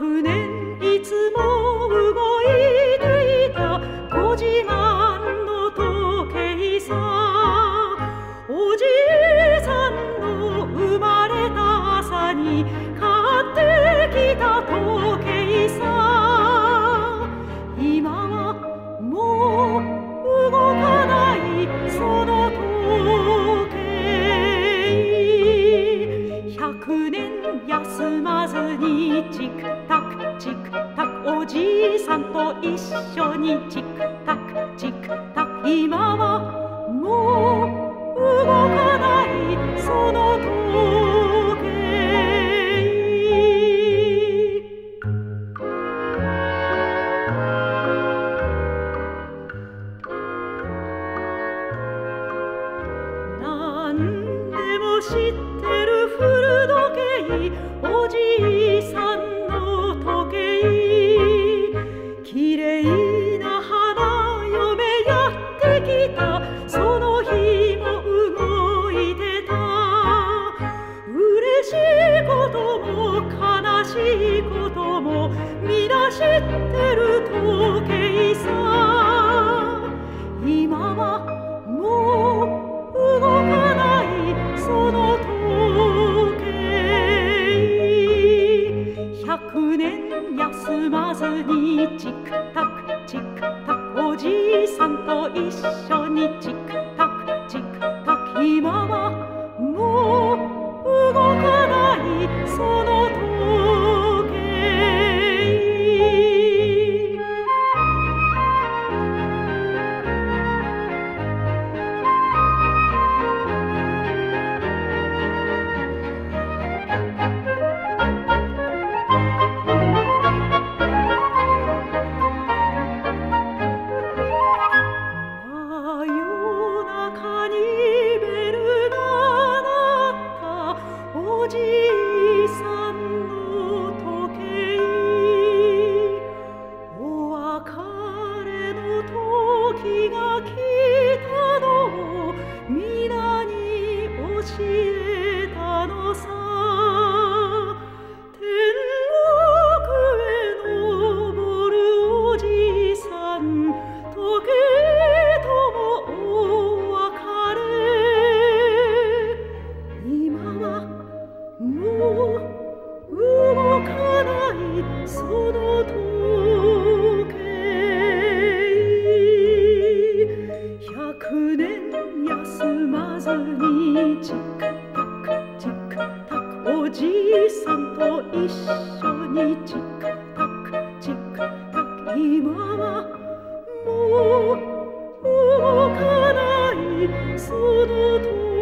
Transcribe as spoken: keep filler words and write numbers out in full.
百年いつも動いていたご自慢の時計さ、おじいさんの生まれた朝に買ってきた時計さ、今はもう動かないその時計、百年休まずにチクタクチクタク、おじいさんと一緒にチクタクチクタク、今はもう動かないその時計。なんでも知ってる古時計、おじいさんの時計、きれいな花嫁やってきたその日も動いてた、嬉しいことも悲しいことも皆知ってる時計さ、今はもう動かないその時計、百年休まずにチクタクチクタク、おじいさんと一緒にチクタクチクタク、今はもう動かないその時計。おじいさんの時計、お別れの時が来たのを皆に教えたのさ、天国へ昇るおじいさん、時計ともお別れ、今はもう動かないその時計、百年休まずにチクタクチクタク、おじいさんと一緒にチクタクチクタク、今はもう動かないその時計。